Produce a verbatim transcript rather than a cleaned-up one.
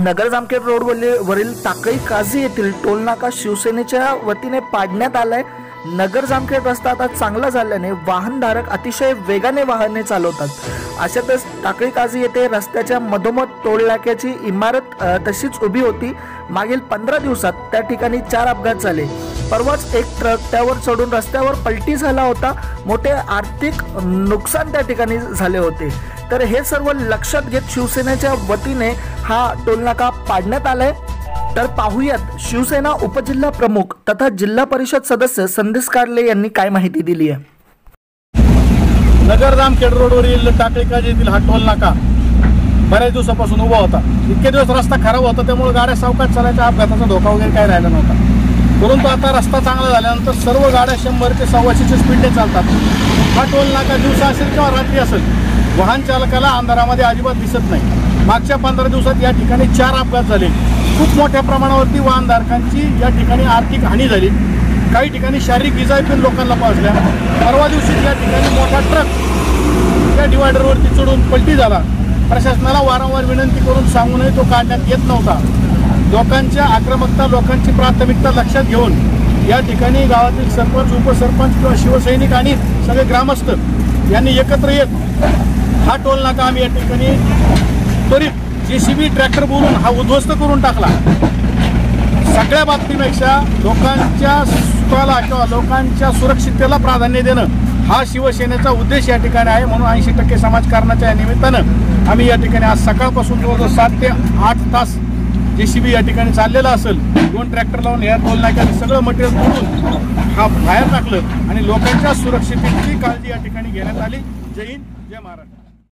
नगर Jamkhed road वरील टाकळी काझी येथील टोलनाका शिवसेनेच्या वतीने पाडण्यात आलाय। नगर जामखेड रस्ता आता चांगला झाल्याने वाहनधारक अतिशय वेगाने वाहने चालवतात। अशातच टाकळी काझी येथे रस्त्याच्या मधोमध टोल नाक्याची इमारत तशीच उभी होती। मागील पंधरा दिवसात त्या ठिकाणी चार अपघात झाले। परवाच एक ट्रक त्यावर चढून रस्त्यावर पलटी झाला होता। मोठे आर्थिक नुकसान त्या ठिकाणी झाले होते। तर हे सर्व लक्षात घेत शिवसेनेच्या वतीने हा टोलनाका पाडण्यात आलाय। तर पाहूयात शिवसेना उपजिल्हा प्रमुख तथा जिल्हा परिषद सदस्य संदेश कारले यांनी काय माहिती दिली आहे। नगर जामखेड रोडवरील टाकळी काझी येथील हा टोलनाका बऱ्याच दिवसापासून उभा होता। इतके दिवस रस्ता खराब होता त्यामुळे गाड्या सावकाश चालायच्या, अपघाताचा धोका वगैरे काही राहिला नव्हता। परंतु आता रस्ता चांगला झाल्यानंतर सर्व गाड्या शंभर ते सव्वाशेच्या स्पीडने चालतात। हा टोलनाका दिवसा असेल किंवा रात्री असेल, वाहन चालकाला अंधारामध्ये अजिबात दिसत नाही। मागच्या पंधरा दिवसात या ठिकाणी चार अपघात झाले। खूप मोठ्या प्रमाणावरती वाहनधारकांची या ठिकाणी आर्थिक हानी झाली। काही ठिकाणी शारीरिक इजाही पण लोकांना पोहोचल्या। परवा दिवशी या ठिकाणी मोठा ट्रक त्या डिवायडरवरती चढून पलटी झाला। प्रशासनाला वारंवार विनंती करून सांगूनही तो काढण्यात येत नव्हता। लोकांच्या आक्रमकता, लोकांची प्राथमिकता लक्षात घेऊन या ठिकाणी गावातील सरपंच, उपसरपंच किंवा शिवसैनिक आणि सगळे ग्रामस्थ यांनी एकत्र येत हा टोल नाका आम्ही या ठिकाणी त्वरित जेसीबी ट्रॅक्टर बोलून हा उद्ध्वस्त करून टाकला। सगळ्या बाबतीपेक्षा लोकांच्या सुखाला किंवा लोकांच्या सुरक्षिततेला प्राधान्य देणं हा शिवसेनेचा उद्देश या ठिकाणी आहे। म्हणून ऐंशी टक्के समाजकारणाच्या या निमित्तानं आम्ही या ठिकाणी आज सकाळपासून जवळजवळ सात ते आठ तास जेसीबी या ठिकाणी चाललेला असेल। दोन ट्रॅक्टर लावून या टोल नाक्याने सगळं मटेरियल तोडून हा बाहेर टाकलं आणि लोकांच्या सुरक्षिततेची काळजी या ठिकाणी घेण्यात आली। जय हिंद, जय महाराष्ट्र।